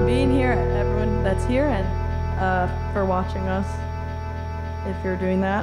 being here, everyone that's here, and for watching us, if you're doing that.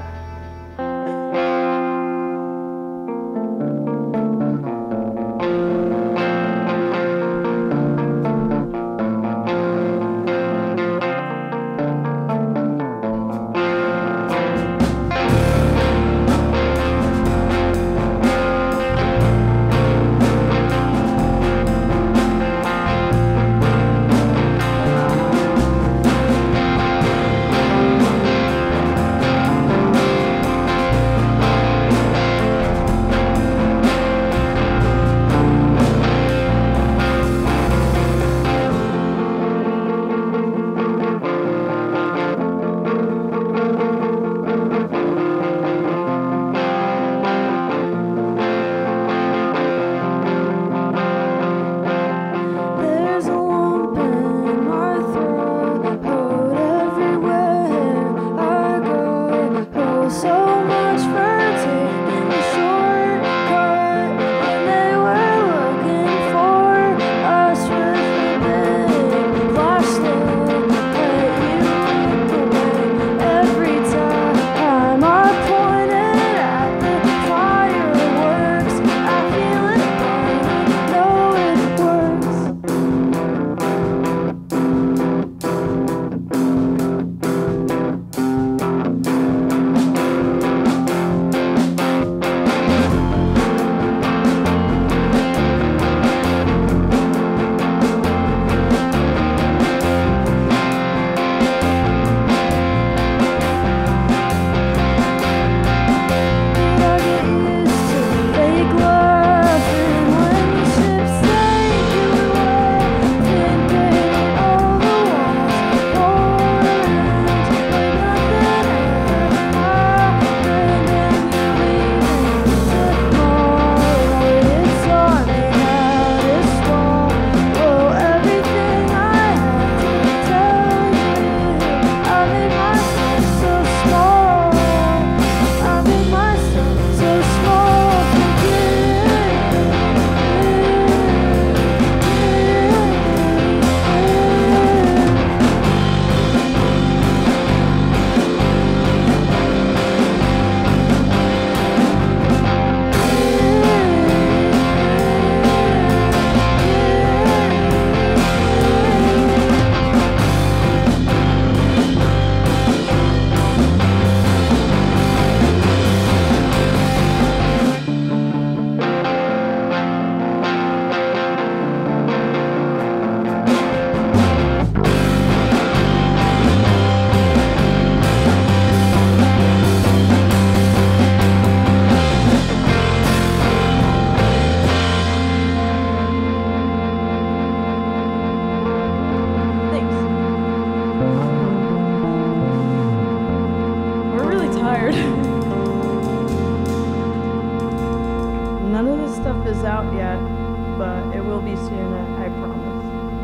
None of this stuff is out yet, but it will be soon, I promise.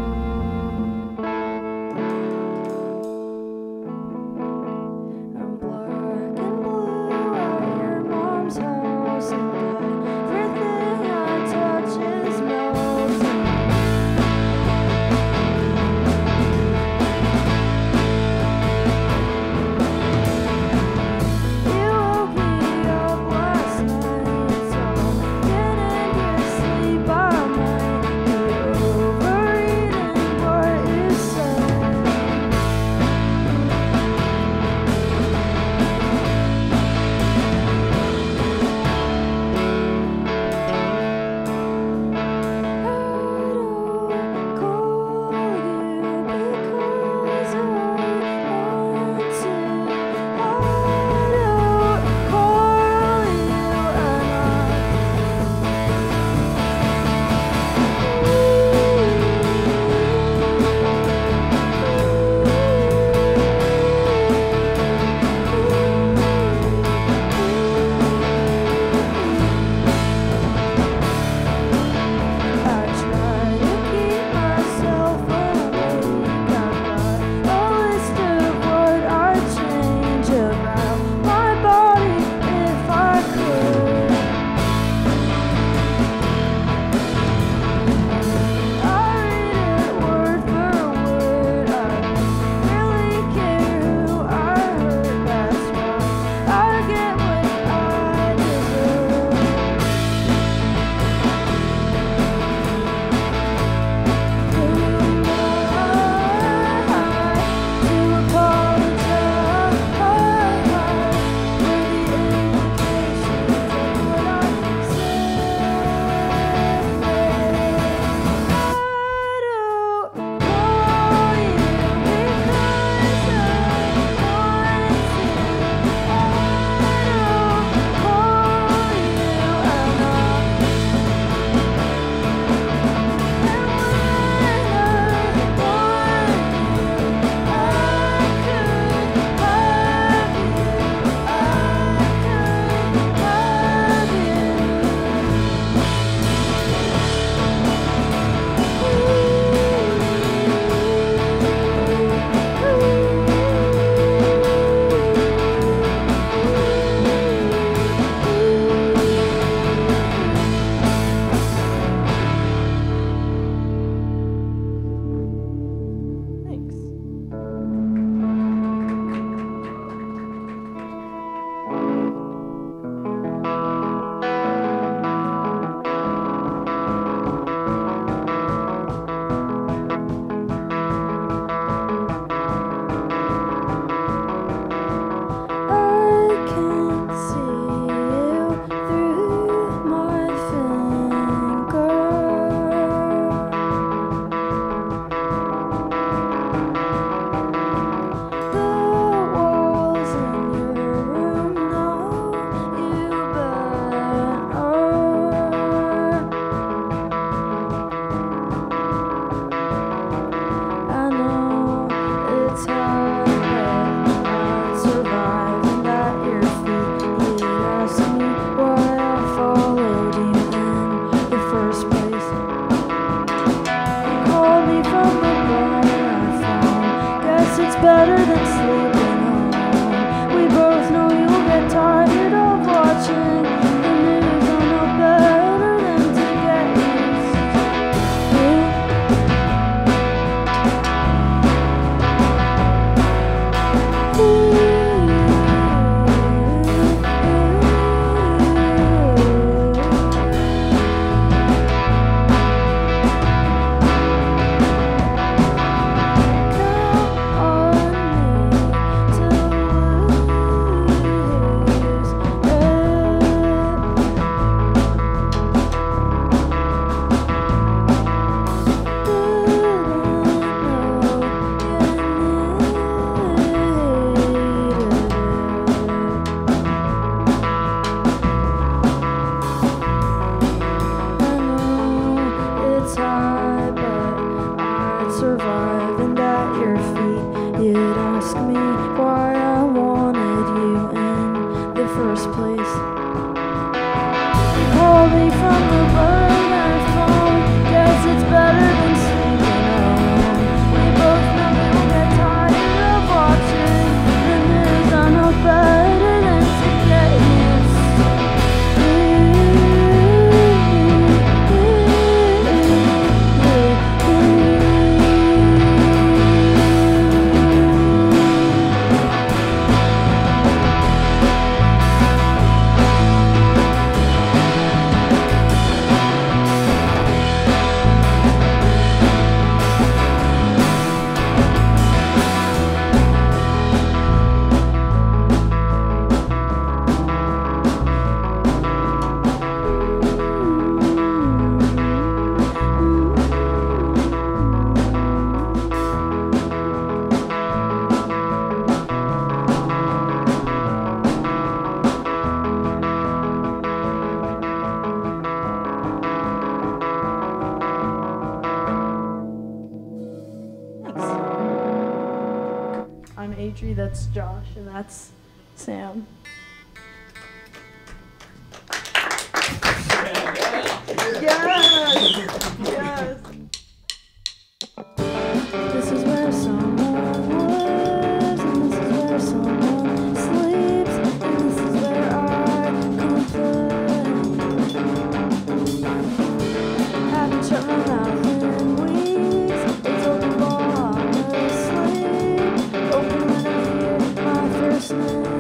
I'm black and blue at your mom's house, and everything I touch is melting. You woke me up last night, so I'm getting to sleep. I might be better than sleeping home. We both know you'll get tired of watching the news. I know better than to get used survive, and at your feet you'd ask me why I wanted you in the first place. You called me from the burner phone, guess it's better than sleeping alone. We both know we'll get tired of watching the news. I know better than to get used I'm Adri, that's Josh, and that's Sam. Yes! Yes! This is where someone lives, and this is where someone sleeps, and this is where I complain. Haven't shut my mouth in weeks. It's open while I'm asleep. Open when I hear my first name.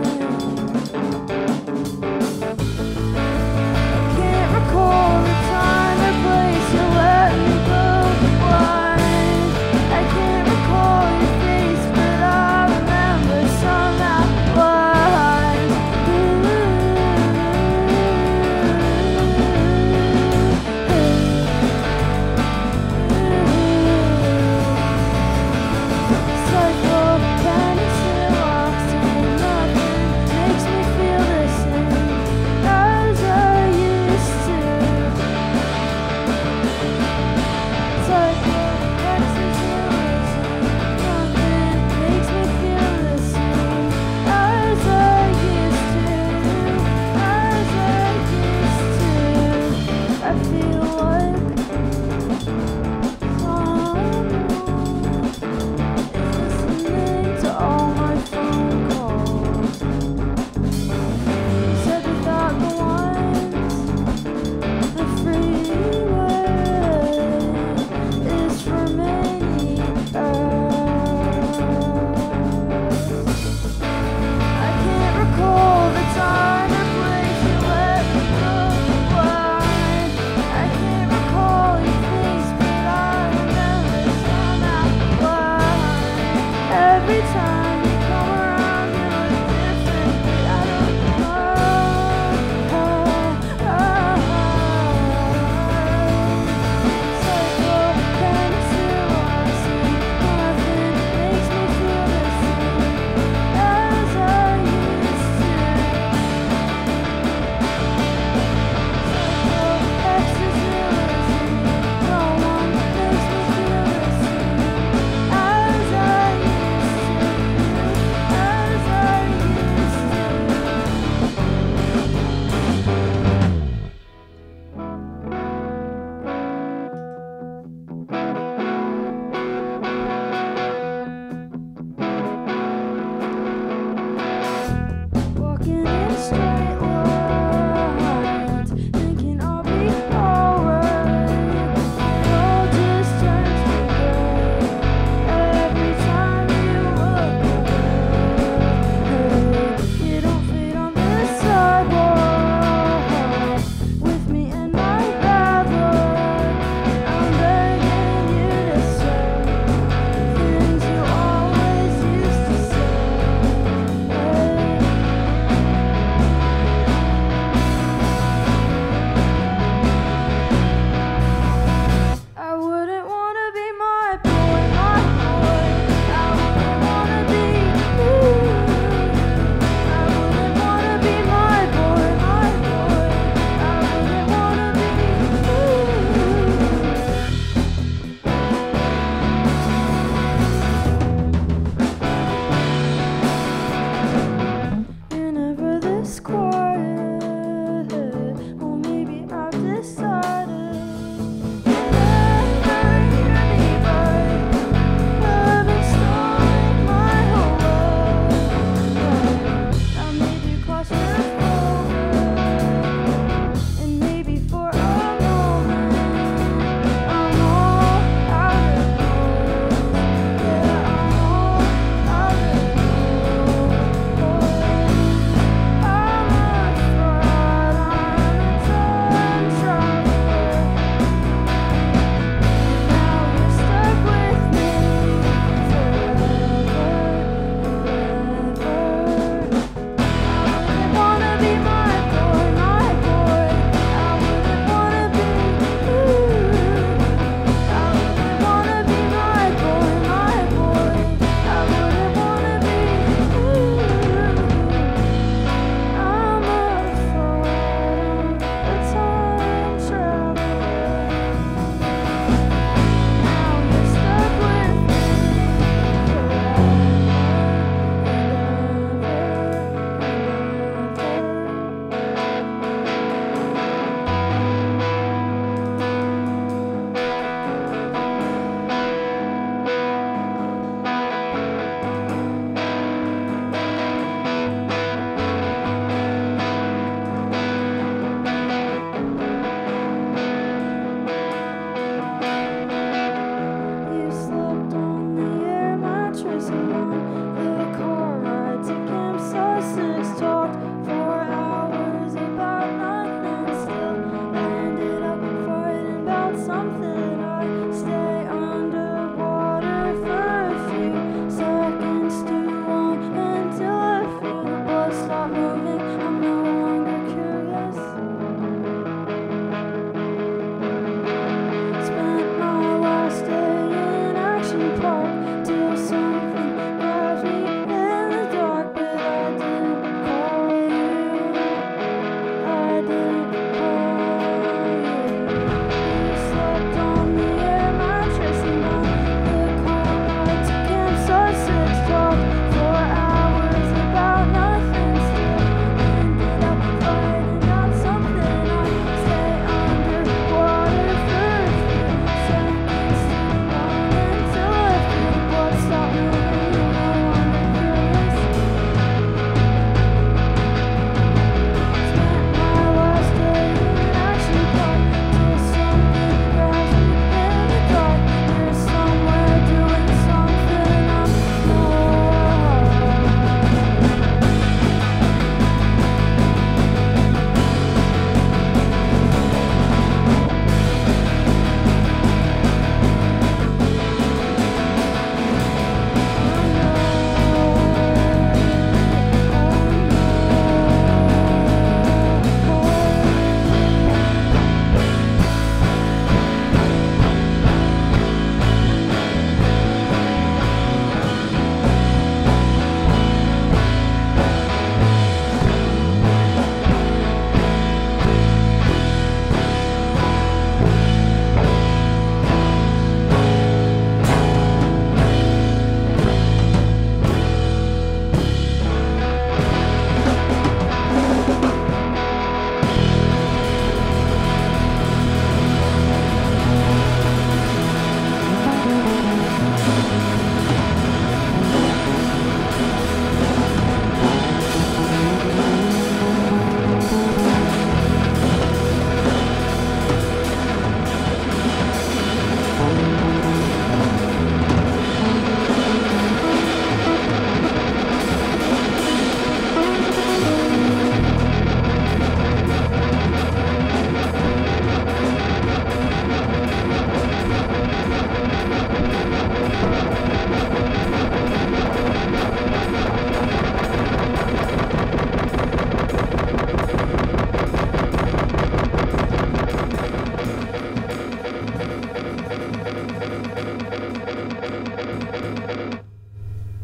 I can't recall the time or place you let me go blind. I can't recall your face, but I remember somehow lies. Cycle, penicillin, oxygen, nothing makes me feel the same as I used to. Cycle, penicillin,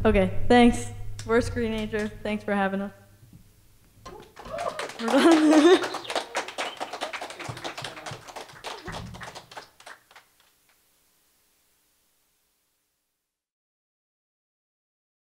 Okay, thanks. We're Screenager. Thanks for having us. We're done.